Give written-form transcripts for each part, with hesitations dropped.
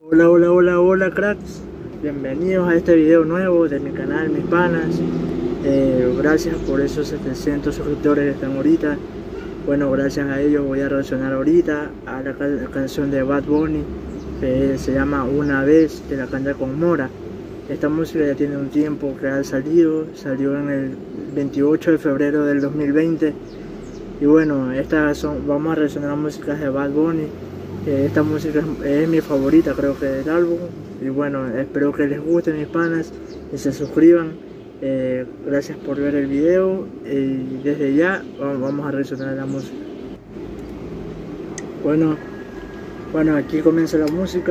Hola, hola, hola, hola cracks, bienvenidos a este video nuevo de mi canal, mis panas. Gracias por esos 700 suscriptores que están ahorita. Bueno, gracias a ellos voy a reaccionar ahorita a la canción de Bad Bunny que se llama Una Vez, que la canta con Mora. Esta música ya tiene un tiempo que ha salió en el 28 de febrero del 2020. Y bueno, vamos a reaccionar a músicas de Bad Bunny. Esta música es mi favorita, creo que, del álbum. Y bueno, espero que les guste, mis panas, y se suscriban. Gracias por ver el video y desde ya vamos a reaccionar a la música. Bueno, aquí comienza la música.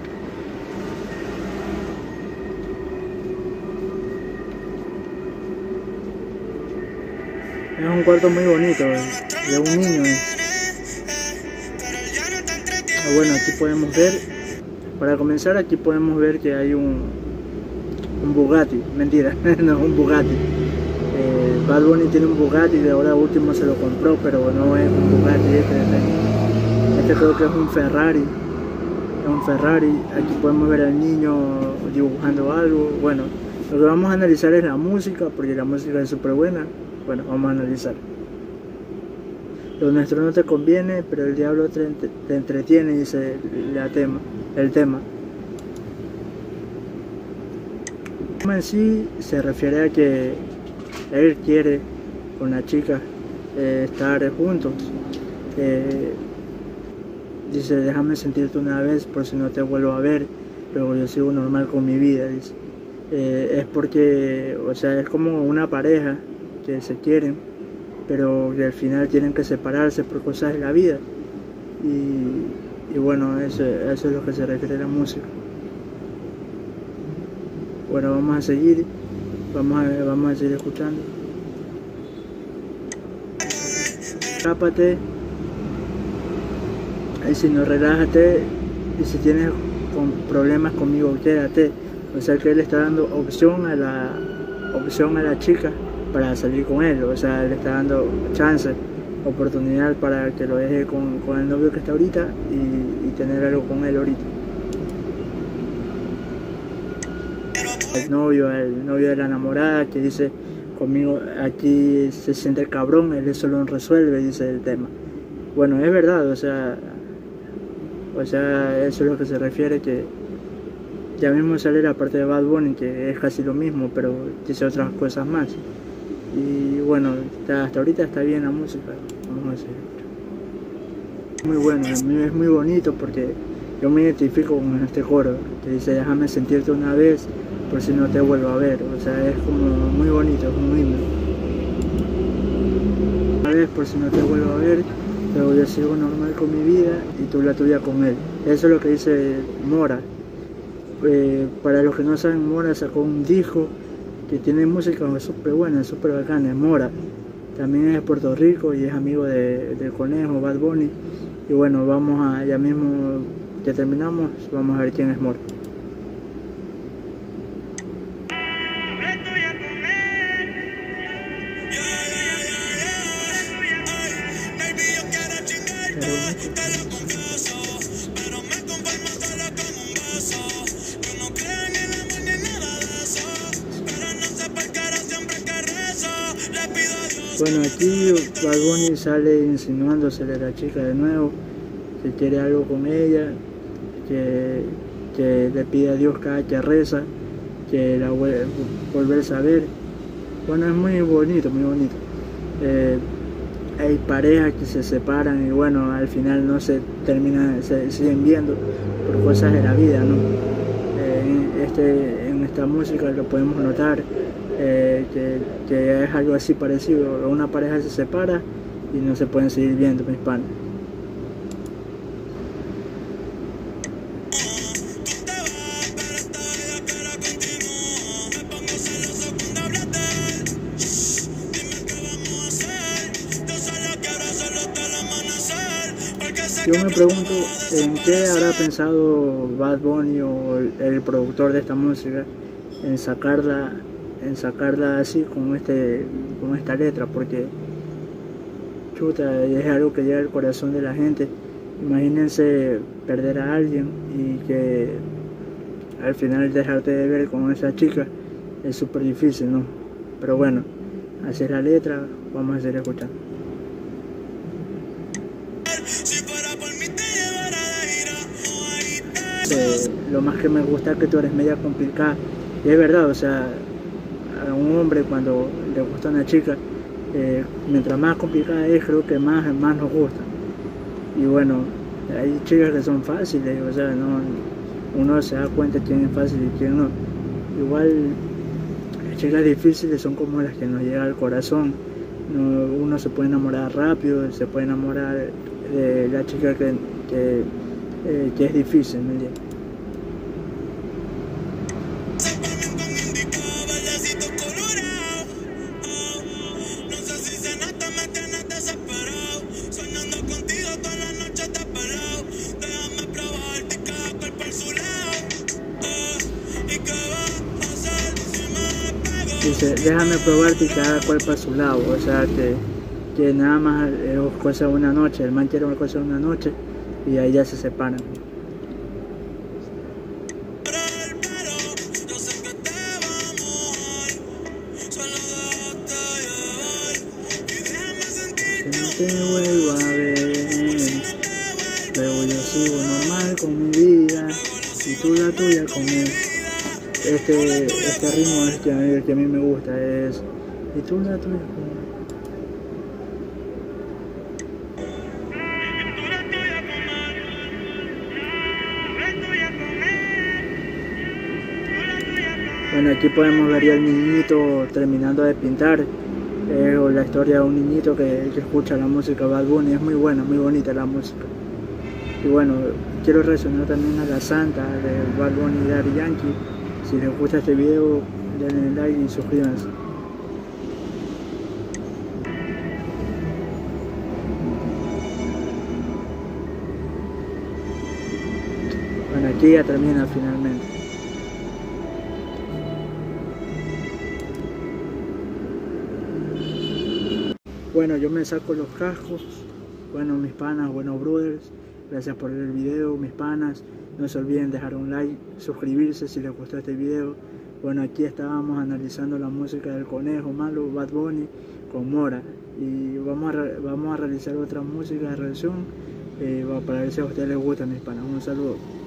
Es un cuarto muy bonito, de un niño. Bueno, aquí podemos ver, para comenzar, aquí podemos ver que hay un Bugatti, mentira, no es un Bugatti. Bad Bunny tiene un Bugatti, de ahora último se lo compró, pero no es un Bugatti, este creo que es un Ferrari. Aquí podemos ver al niño dibujando algo. Bueno, lo que vamos a analizar es la música, porque la música es súper buena. Bueno, vamos a analizar. Lo nuestro no te conviene, pero el diablo te entretiene, dice el tema. El tema en sí se refiere a que él quiere con la chica estar juntos. Dice, déjame sentirte una vez por si no te vuelvo a ver, luego yo sigo normal con mi vida, dice. Es porque, o sea, es como una pareja que se quieren, pero que al final tienen que separarse por cosas de la vida. Y bueno, eso es lo que se refiere a la música. Bueno, vamos a seguir, vamos a seguir escuchando. Escápate, y si no, relájate, y si tienes problemas conmigo, quédate. O sea que él está dando opción a la chica para salir con él, o sea, le está dando chance, oportunidad para que lo deje con el novio que está ahorita y tener algo con él ahorita. El novio de la enamorada que dice, conmigo aquí se siente cabrón, él solo resuelve, dice el tema. Bueno, es verdad, o sea, eso es lo que se refiere, que ya mismo sale la parte de Bad Bunny, que es casi lo mismo, pero dice otras cosas más. Y bueno, hasta ahorita está bien la música. Vamos a decir. Muy bueno, es muy bonito porque yo me identifico con este coro que dice, déjame sentirte una vez por si no te vuelvo a ver. O sea, es como muy bonito, es muy lindo. Una vez por si no te vuelvo a ver, luego yo sigo normal con mi vida y tú la tuya con él. Eso es lo que dice Mora. Para los que no saben, Mora sacó un disco que tiene música súper buena, súper bacana. Mora también es de Puerto Rico y es amigo del Conejo, Bad Bunny. Y bueno, ya mismo que terminamos, vamos a ver quién es Mora. Bueno, aquí Bad Bunny sale insinuándosele a la chica de nuevo, que quiere algo con ella, que le pide a Dios cada que reza, que la volverse a ver. Bueno, es muy bonito, muy bonito. Hay parejas que se separan y bueno, al final no se terminan, se siguen viendo por cosas de la vida, ¿no? En esta música lo podemos notar. Que es algo así parecido. Una pareja se separa y no se pueden seguir viendo, mis panas. Yo me pregunto en qué habrá pensado Bad Bunny o el productor de esta música en sacarla así con esta letra, porque chuta, es algo que llega al corazón de la gente Imagínense perder a alguien y que al final dejarte de ver con esa chica es súper difícil, ¿no? Pero bueno, así es la letra, vamos a seguir escuchando. Lo más que me gusta es que tú eres media complicada, y es verdad, o sea, a un hombre cuando le gusta una chica, mientras más complicada es, creo que más nos gusta. Y bueno, hay chicas que son fáciles, o sea, no, uno se da cuenta quién es fácil y quién no. Igual, las chicas difíciles son como las que nos llegan al corazón. Uno se puede enamorar rápido, se puede enamorar de la chica que es difícil, ¿me entiendes? Dice, déjame probarte y cada cual para su lado, o sea que nada más es cosa de una noche, el man quiere una cosa de una noche y ahí ya se separan. Si no te vuelvo a ver, luego yo sigo normal con mi vida y tú la tuya con él. Este ritmo es el que a mí me gusta, es y tú la tuya con él. Bueno, aquí podemos ver ya al niñito terminando de pintar, o la historia de un niñito que escucha la música de Bad Bunny. Es muy buena, muy bonita la música. Y bueno, quiero reaccionar también a La Santa de Bad Bunny y Daddy Yankee. Si les gusta este video, denle like y suscríbanse. Bueno, aquí ya termina finalmente. Bueno, yo me saco los cascos. Bueno, mis panas, buenos brothers, gracias por ver el video, mis panas. No se olviden dejar un like, suscribirse si les gustó este video. Bueno, aquí estábamos analizando la música del Conejo Malo, Bad Bunny, con Mora. Y vamos a realizar otra música de reacción para ver si a ustedes les gusta, mis panas. Un saludo.